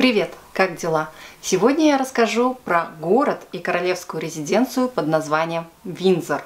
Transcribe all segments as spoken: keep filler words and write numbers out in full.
Привет! Как дела? Сегодня я расскажу про город и королевскую резиденцию под названием Виндзор.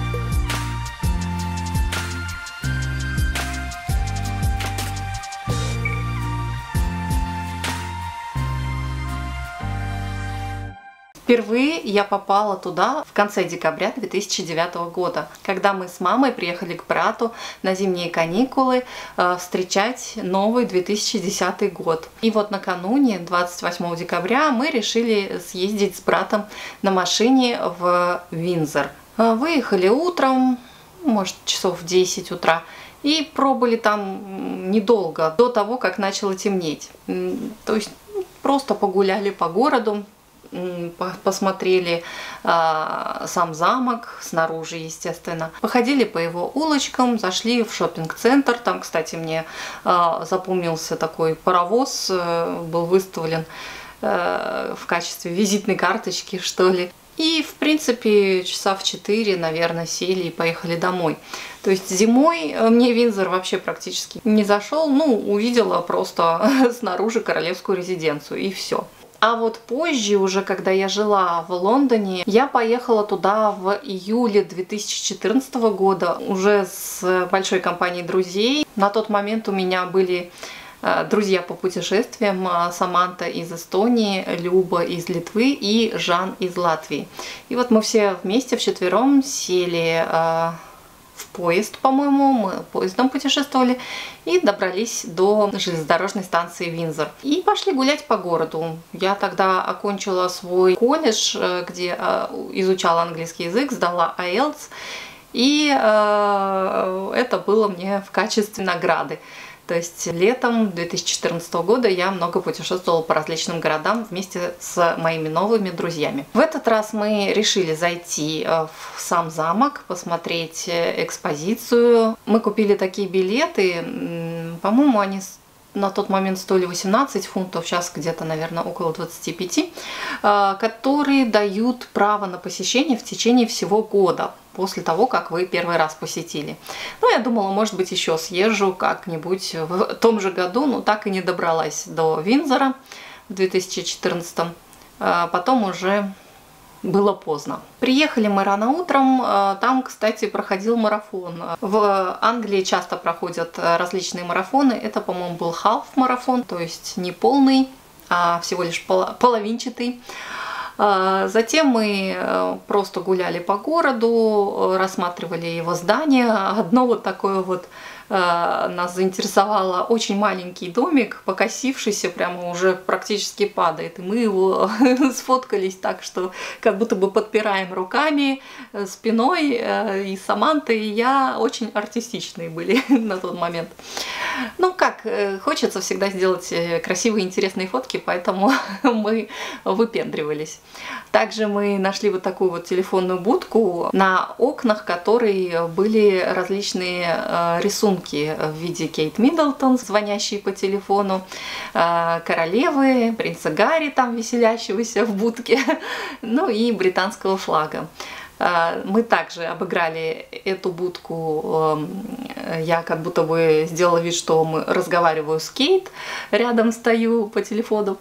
Впервые я попала туда в конце декабря две тысячи девятого года, когда мы с мамой приехали к брату на зимние каникулы э, встречать новый две тысячи десятый год. И вот накануне, двадцать восьмого декабря, мы решили съездить с братом на машине в Виндзор. Выехали утром, может часов в десять утра, и пробыли там недолго, до того, как начало темнеть. То есть просто погуляли по городу, посмотрели а, сам замок снаружи, естественно. Походили по его улочкам, зашли в шоппинг-центр. Там, кстати, мне а, запомнился такой паровоз, а, был выставлен а, в качестве визитной карточки, что ли. И, в принципе, часа в четыре, наверное, сели и поехали домой. То есть зимой мне Виндзор вообще практически не зашел. Ну, увидела просто снаружи королевскую резиденцию, и все. А вот позже, уже когда я жила в Лондоне, я поехала туда в июле две тысячи четырнадцатого года уже с большой компанией друзей. На тот момент у меня были друзья по путешествиям: Саманта из Эстонии, Люба из Литвы и Жан из Латвии. И вот мы все вместе вчетвером сели в поезд, по-моему, мы поездом путешествовали и добрались до железнодорожной станции Виндзор. И пошли гулять по городу. Я тогда окончила свой колледж, где изучала английский язык, сдала айлтс, и это было мне в качестве награды. То есть летом две тысячи четырнадцатого года я много путешествовала по различным городам вместе с моими новыми друзьями. В этот раз мы решили зайти в сам замок, посмотреть экспозицию. Мы купили такие билеты, по-моему, они на тот момент стоили восемнадцать фунтов, сейчас где-то, наверное, около двадцати пяти, которые дают право на посещение в течение всего года, после того, как вы первый раз посетили. Ну, я думала, может быть, еще съезжу как-нибудь в том же году, но так и не добралась до Виндзора в две тысячи четырнадцатом. Потом уже было поздно. Приехали мы рано утром, там, кстати, проходил марафон. В Англии часто проходят различные марафоны. Это, по-моему, был half-марафон, то есть не полный, а всего лишь половинчатый. Затем мы просто гуляли по городу, рассматривали его здание. Одно вот такое вот нас заинтересовало: очень маленький домик, покосившийся, прямо уже практически падает. И мы его сфоткались так, что как будто бы подпираем руками, спиной. И Саманта, и я очень артистичные были на тот момент. Ну как, хочется всегда сделать красивые, интересные фотки, поэтому мы выпендривались. Также мы нашли вот такую вот телефонную будку, на окнах которой были различные рисунки в виде Кейт Миддлтон, звонящие по телефону, королевы, принца Гарри, там веселящегося в будке, ну и британского флага. Мы также обыграли эту будку. Я как будто бы сделала вид, что мы разговариваю с Кейт, рядом стою по телефону.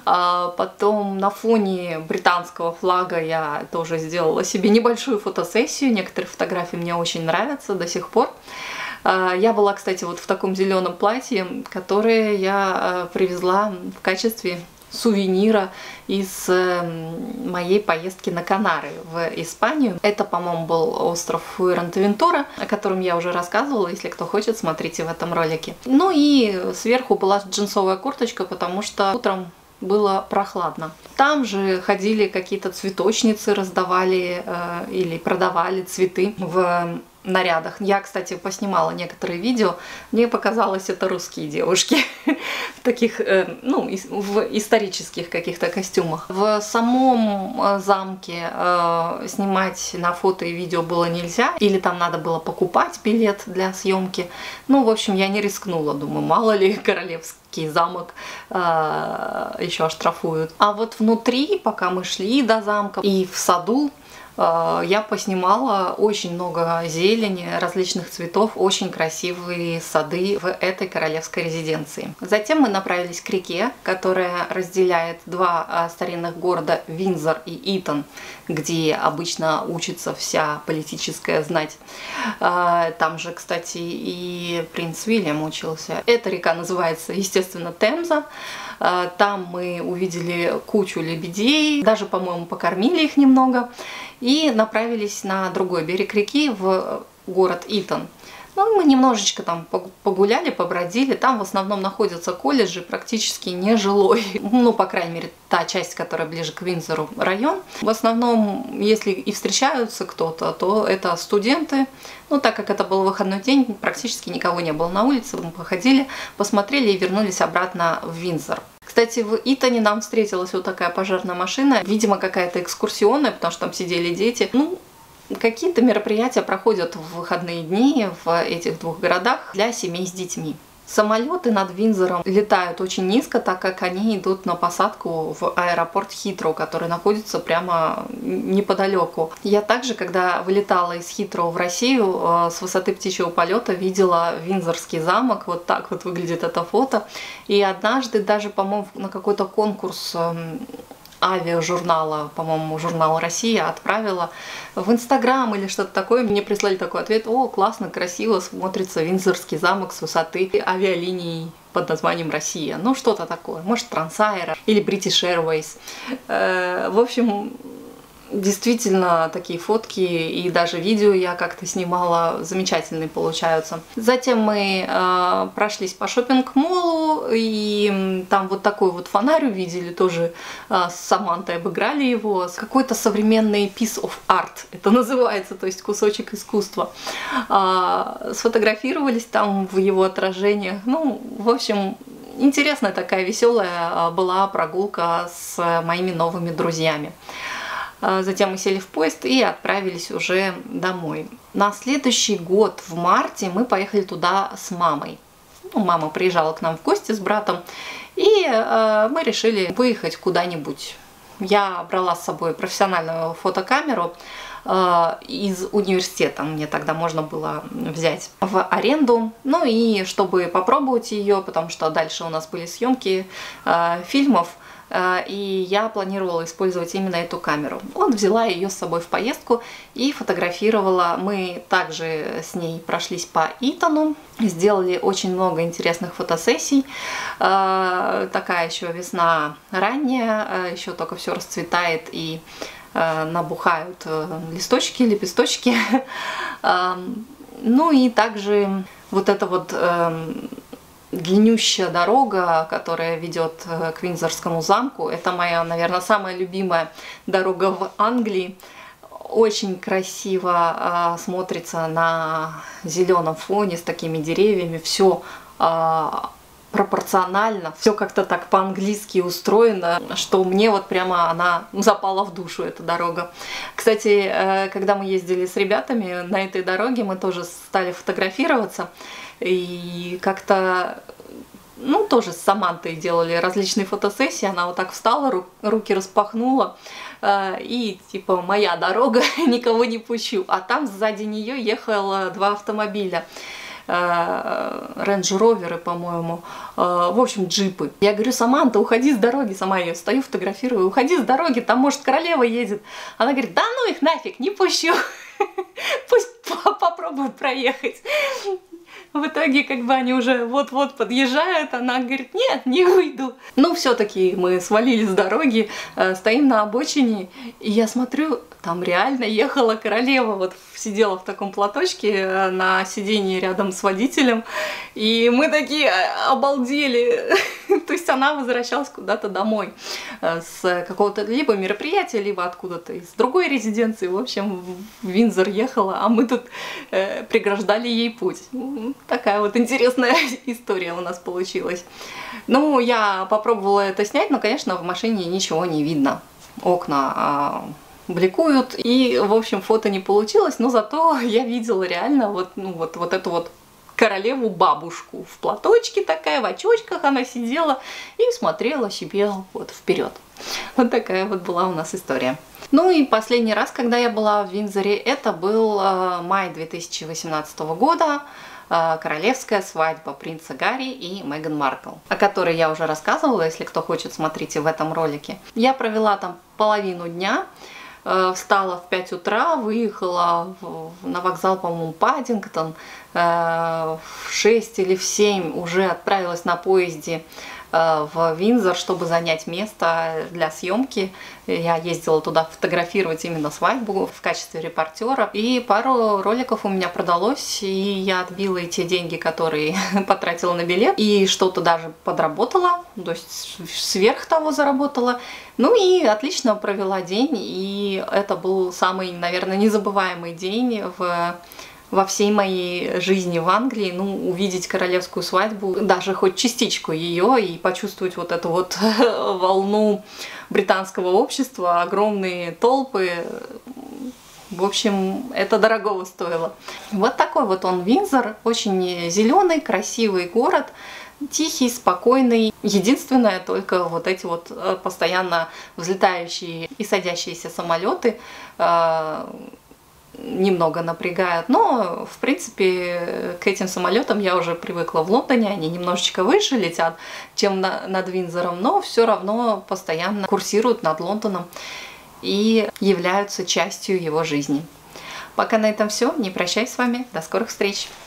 Потом на фоне британского флага я тоже сделала себе небольшую фотосессию. Некоторые фотографии мне очень нравятся до сих пор. Я была, кстати, вот в таком зеленом платье, которое я привезла в качестве сувенира из моей поездки на Канары в Испанию. Это, по-моему, был остров Фуэртевентура, о котором я уже рассказывала. Если кто хочет, смотрите в этом ролике. Ну и сверху была джинсовая курточка, потому что утром было прохладно. Там же ходили какие-то цветочницы, раздавали э, или продавали цветы в нарядах. Я, кстати, поснимала некоторые видео. Мне показалось, это русские девушки в таких, э, ну, в исторических каких-то костюмах. В самом замке э, снимать на фото и видео было нельзя, или там надо было покупать билет для съемки. Ну, в общем, я не рискнула, думаю, мало ли, королевский замок э, еще оштрафуют. А вот внутри, пока мы шли до замка, и в саду я поснимала очень много зелени, различных цветов, очень красивые сады в этой королевской резиденции. Затем мы направились к реке, которая разделяет два старинных города Виндзор и Итон, где обычно учится вся политическая знать. Там же, кстати, и принц Уильям учился. Эта река называется, естественно, Темза. Там мы увидели кучу лебедей, даже, по-моему, покормили их немного, и направились на другой берег реки, в город Итон. Ну, мы немножечко там погуляли, побродили. Там в основном находятся колледжи, практически нежилой. Ну, по крайней мере, та часть, которая ближе к Виндзору, район. В основном, если и встречаются кто-то, то это студенты. Ну, так как это был выходной день, практически никого не было на улице. Мы походили, посмотрели и вернулись обратно в Виндзор. Кстати, в Итоне нам встретилась вот такая пожарная машина. Видимо, какая-то экскурсионная, потому что там сидели дети. Ну, какие-то мероприятия проходят в выходные дни в этих двух городах для семей с детьми. Самолеты над Виндзором летают очень низко, так как они идут на посадку в аэропорт Хитроу, который находится прямо неподалеку. Я также, когда вылетала из Хитроу в Россию, с высоты птичьего полета видела Виндзорский замок. Вот так вот выглядит это фото. И однажды даже, по-моему, на какой-то конкурс авиажурнала, по-моему, журнал «Россия» отправила в Инстаграм или что-то такое. Мне прислали такой ответ: о, классно, красиво смотрится Виндзорский замок с высоты авиалиний под названием «Россия». Ну, что-то такое. Может, Трансаэро или British Airways. В общем, действительно, такие фотки и даже видео я как-то снимала, замечательные получаются. Затем мы э, прошлись по шопинг-молу, и там вот такой вот фонарь увидели, тоже э, с Самантой обыграли его. Какой-то современный piece of art это называется, то есть кусочек искусства. Э, сфотографировались там в его отражениях. Ну, в общем, интересная такая веселая была прогулка с моими новыми друзьями. Затем мы сели в поезд и отправились уже домой. На следующий год, в марте, мы поехали туда с мамой. Ну, мама приезжала к нам в гости с братом, и э, мы решили выехать куда-нибудь. Я брала с собой профессиональную фотокамеру э, из университета. Мне тогда можно было взять в аренду. Ну и чтобы попробовать ее, потому что дальше у нас были съемки э, фильмов, и я планировала использовать именно эту камеру. Вот взяла ее с собой в поездку и фотографировала. Мы также с ней прошлись по Итону, сделали очень много интересных фотосессий. Такая еще весна ранняя, еще только все расцветает и набухают листочки, лепесточки. Ну и также вот это вот длиннющая дорога, которая ведет к Виндзорскому замку. Это моя, наверное, самая любимая дорога в Англии. Очень красиво э, смотрится на зеленом фоне с такими деревьями. Все э, пропорционально, все как-то так по-английски устроено, что мне вот прямо она запала в душу, эта дорога. Кстати, э, когда мы ездили с ребятами на этой дороге, мы тоже стали фотографироваться. И как-то, ну, тоже с Самантой делали различные фотосессии. Она вот так встала, ру руки распахнула, э, и типа моя дорога, никого не пущу. А там сзади нее ехало два автомобиля. Рейндж-роверы, по-моему, в общем, джипы. Я говорю: Саманта, уходи с дороги. Сама ее стою, фотографирую. Уходи с дороги, там, может, королева едет. Она говорит: да ну их нафиг, не пущу. Пусть попробуют проехать. В итоге, как бы они уже вот-вот подъезжают, она говорит: нет, не уйду. Ну, все-таки мы свалили с дороги, стоим на обочине, и я смотрю, там реально ехала королева, вот сидела в таком платочке на сиденье рядом с водителем, и мы такие обалдели. То есть она возвращалась куда-то домой с какого-то либо мероприятия, либо откуда-то из другой резиденции. В общем, в Виндзор ехала, а мы тут э, преграждали ей путь. Такая вот интересная история у нас получилась. Ну, я попробовала это снять, но, конечно, в машине ничего не видно. Окна э, бликуют, и, в общем, фото не получилось, но зато я видела реально вот, ну, вот, вот эту вот королеву-бабушку в платочке такая, в очочках она сидела и смотрела себе вот вперед. Вот такая вот была у нас история. Ну и последний раз, когда я была в Виндзоре, это был май две тысячи восемнадцатого года. Королевская свадьба принца Гарри и Меган Маркл, о которой я уже рассказывала, если кто хочет, смотрите в этом ролике. Я провела там половину дня, встала в пять утра, выехала на вокзал, по-моему, Паддингтон, в шесть или в семь уже отправилась на поезде в Виндзор, чтобы занять место для съемки. Я ездила туда фотографировать именно свадьбу в качестве репортера. И пару роликов у меня продалось, и я отбила и те деньги, которые потратила на билет, и что-то даже подработала, то есть сверх того заработала. Ну и отлично провела день, и это был самый, наверное, незабываемый день в... во всей моей жизни в Англии. Ну, увидеть королевскую свадьбу, даже хоть частичку ее, и почувствовать вот эту вот волну британского общества, огромные толпы. В общем, это дорогого стоило. Вот такой вот он Виндзор, очень зеленый, красивый город, тихий, спокойный. Единственное, только вот эти вот постоянно взлетающие и садящиеся самолеты немного напрягают, но в принципе к этим самолетам я уже привыкла в Лондоне, они немножечко выше летят, чем на, над Виндзором, но все равно постоянно курсируют над Лондоном и являются частью его жизни. Пока на этом все, не прощаюсь с вами, до скорых встреч!